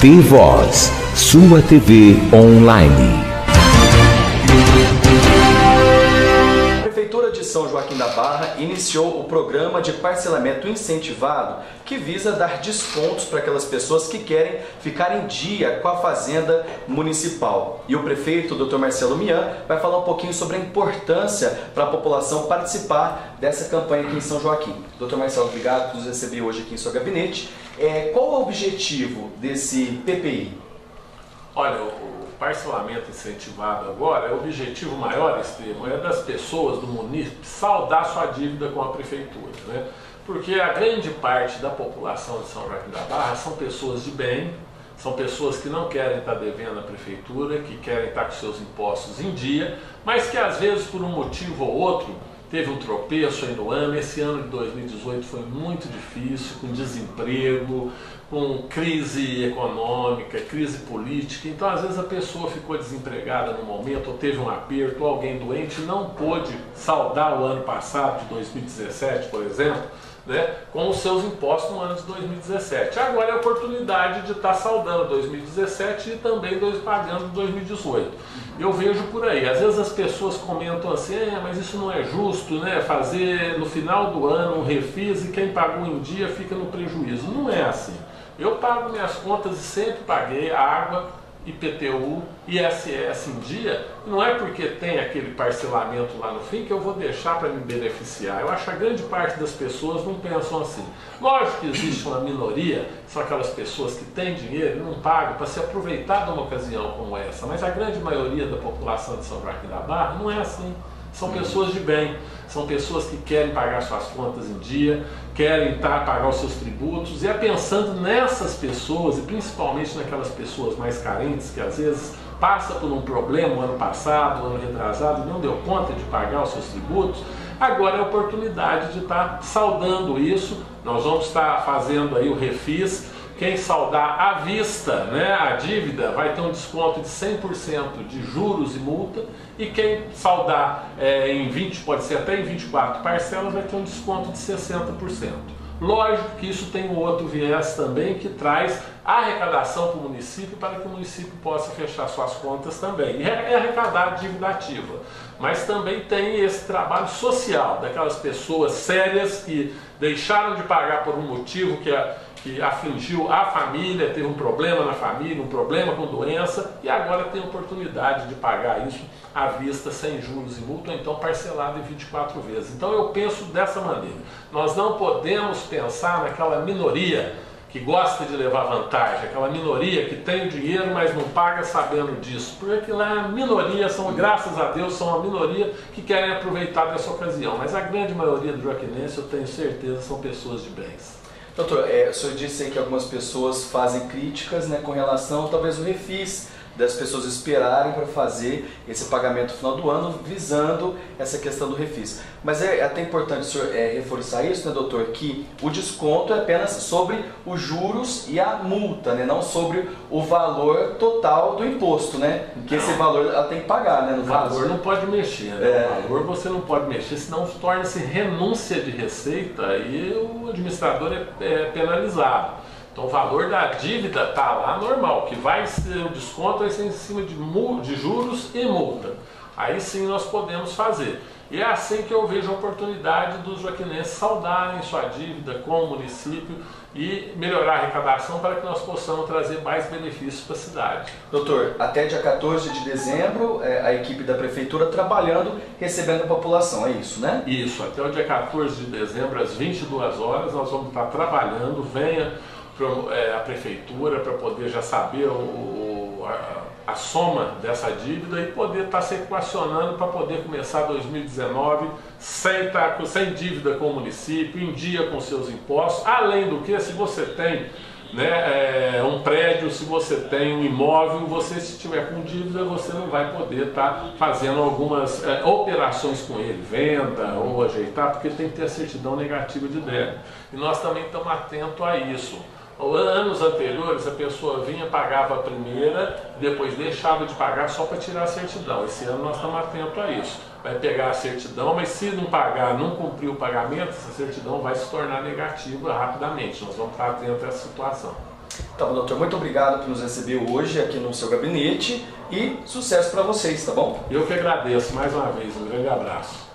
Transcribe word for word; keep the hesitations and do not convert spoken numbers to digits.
T-Voz, sua T V online. A Prefeitura de São Joaquim da Barra iniciou o programa de parcelamento incentivado que visa dar descontos para aquelas pessoas que querem ficar em dia com a Fazenda Municipal. E o prefeito, doutor Marcelo Mian, vai falar um pouquinho sobre a importância para a população participar dessa campanha aqui em São Joaquim. doutor Marcelo, obrigado por nos receber hoje aqui em seu gabinete. É, qual é o objetivo desse P P I? Olha, o parcelamento incentivado agora, o objetivo maior, Estevam, é das pessoas do município saldar sua dívida com a prefeitura, né? Porque a grande parte da população de São Joaquim da Barra são pessoas de bem, são pessoas que não querem estar devendo à prefeitura, que querem estar com seus impostos em dia, mas que às vezes por um motivo ou outro teve um tropeço aí no ano. Esse ano de dois mil e dezoito foi muito difícil, com desemprego, com crise econômica, crise política. Então, às vezes, a pessoa ficou desempregada no momento, ou teve um aperto, ou alguém doente, não pôde saldar o ano passado, de dois mil e dezessete, por exemplo, né, com os seus impostos no ano de dois mil e dezessete. Agora é a oportunidade de estar saldando dois mil e dezessete e também pagando dois mil e dezoito. Eu vejo por aí, às vezes as pessoas comentam assim, é, mas isso não é justo, né, fazer no final do ano um refis e quem pagou em dia fica no prejuízo. Não é assim. Eu pago minhas contas e sempre paguei água, I P T U, I S S em dia. Não é porque tem aquele parcelamento lá no fim que eu vou deixar para me beneficiar. Eu acho que a grande parte das pessoas não pensam assim. Lógico que existe uma minoria, são aquelas pessoas que têm dinheiro e não pagam para se aproveitar de uma ocasião como essa, mas a grande maioria da população de São Joaquim da Barra não é assim. São pessoas de bem, são pessoas que querem pagar suas contas em dia, querem tá, pagar os seus tributos, e é pensando nessas pessoas, e principalmente naquelas pessoas mais carentes, que às vezes passa por um problema o ano passado, o ano retrasado, e não deu conta de pagar os seus tributos. Agora é a oportunidade de estar saldando isso. Nós vamos estar fazendo aí o refis. Quem saldar à vista, né, a dívida, vai ter um desconto de cem por cento de juros e multa, e quem saldar é, em vinte, pode ser até em vinte e quatro parcelas, vai ter um desconto de sessenta por cento. Lógico que isso tem um outro viés também, que traz arrecadação para o município, para que o município possa fechar suas contas também. E é arrecadar a dívida ativa. Mas também tem esse trabalho social, daquelas pessoas sérias que deixaram de pagar por um motivo que, a, que afligiu a família, teve um problema na família, um problema com doença, e agora tem a oportunidade de pagar isso à vista, sem juros e multa, ou então parcelado em vinte e quatro vezes. Então eu penso dessa maneira. Nós não podemos pensar naquela minoria que gosta de levar vantagem, aquela minoria que tem o dinheiro, mas não paga sabendo disso, porque lá a minoria, são, graças a Deus, são a minoria que querem aproveitar dessa ocasião, mas a grande maioria do joaquinense, eu tenho certeza, são pessoas de bens. Doutor, é, o senhor disse aí que algumas pessoas fazem críticas, né, com relação talvez ao refis, das pessoas esperarem para fazer esse pagamento no final do ano, visando essa questão do refis. Mas é até importante o senhor é, reforçar isso, né, doutor, que o desconto é apenas sobre os juros e a multa, né, não sobre o valor total do imposto, né, que esse valor ela tem que pagar, né, no o valor caso. Não pode mexer, né? É. O valor você não pode mexer, senão torna-se renúncia de receita e o administrador é, é penalizado. Então o valor da dívida está lá normal, que vai ser o desconto vai ser em cima de, de juros e multa. Aí sim nós podemos fazer. E é assim que eu vejo a oportunidade dos joaquinenses saldarem sua dívida com o município e melhorar a arrecadação para que nós possamos trazer mais benefícios para a cidade. Doutor, até dia quatorze de dezembro, a equipe da prefeitura trabalhando, recebendo a população, é isso, né? Isso, até o dia quatorze de dezembro, às vinte e duas horas, nós vamos estar trabalhando. Venha a prefeitura para poder já saber o, a, a soma dessa dívida e poder estar se equacionando para poder começar dois mil e dezenove sem, estar, sem dívida com o município, em dia com seus impostos. Além do que, se você tem, né, é, um prédio, se você tem um imóvel, você, se tiver com dívida, você não vai poder estar fazendo algumas é, operações com ele, venda ou ajeitar, porque tem que ter a certidão negativa de débito. E nós também estamos atentos a isso. Anos anteriores a pessoa vinha, pagava a primeira, depois deixava de pagar só para tirar a certidão. Esse ano nós estamos atentos a isso. Vai pegar a certidão, mas se não pagar, não cumprir o pagamento, essa certidão vai se tornar negativa rapidamente. Nós vamos estar atentos a essa situação. Tá bom, doutor, muito obrigado por nos receber hoje aqui no seu gabinete e sucesso para vocês, tá bom? Eu que agradeço mais uma vez, um grande abraço.